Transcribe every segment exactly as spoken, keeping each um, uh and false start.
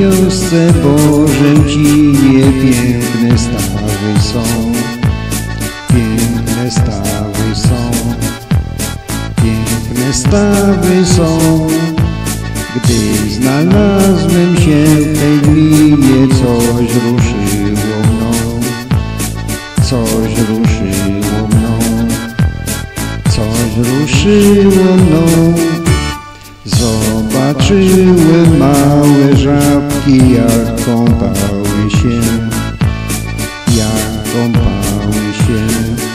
wiosce Bożęcinie piękne stawy są, piękne stawy są, piękne stawy są. Gdy znalazłem się w tej gminie, coś ruszyło mną, coś ruszyło mną, coś ruszyło mną. Zobaczyłem małe żabki, jak kąpały się, jak kąpały się,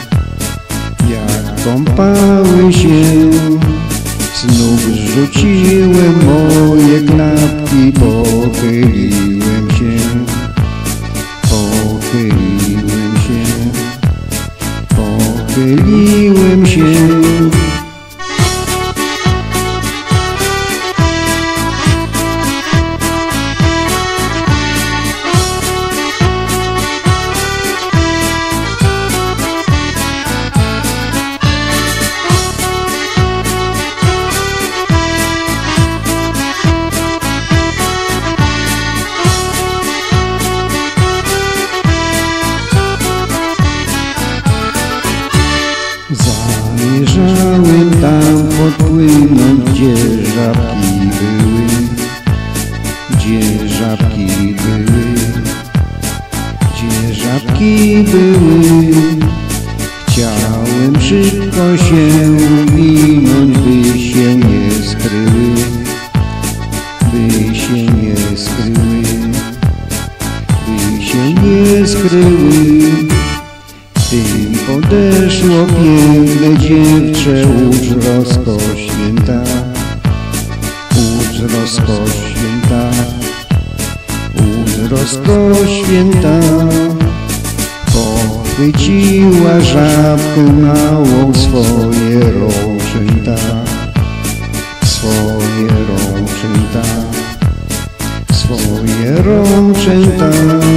jak kąpały się. Z nóg zrzuciłem moje klapki, pochyliłem się, pochyliłem się, pochyliłem się. Zamierzałem tam podpłynąć, gdzie żabki były, gdzie żabki były, gdzie żabki były. Chciałem szybko się uwinąć, by się nie skryły, by się nie skryły, by się nie skryły. Tym podeszło piękne dziewczę, ucz rozkosz święta, ucz rozkosz święta, ucz rozkosz święta. Pochwyciła żabkę małą, swoje rączęta, swoje rączęta, swoje rączęta.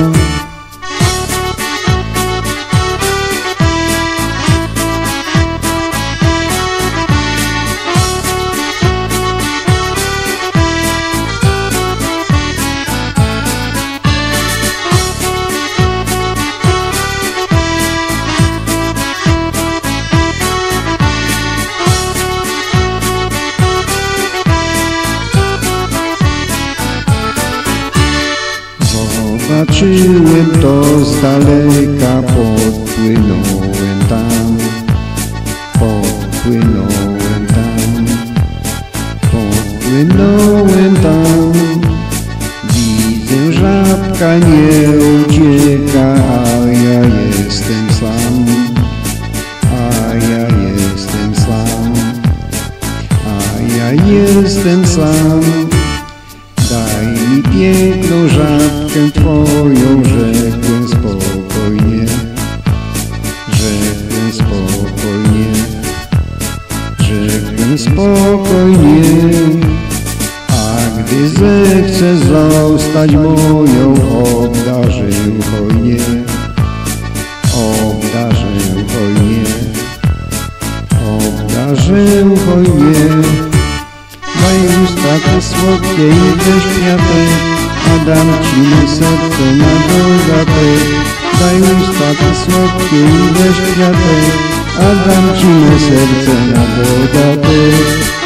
Zobaczyłem to z daleka, podpłynąłem tam, podpłynąłem tam, podpłynąłem tam. Widzę, żabka nie ucieka, a ja jestem sam, a ja jestem sam, a ja jestem sam. Daj mi piękną żabkę twoją, rzekłem spokojnie, rzekłem spokojnie, rzekłem spokojnie. A gdy zechce zostać moją, obdarzę hojnie, obdarzę hojnie, obdarzę hojnie. Daj usta te słodkie i też kwiatek, a dam ci me serce na dodatek. Daj usta te słodkie i też kwiatek, a dam ci me serce na dodatek.